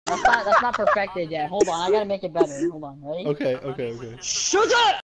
That's not perfected yet. Hold on, I gotta make it better. Hold on, ready? Okay. Shut up!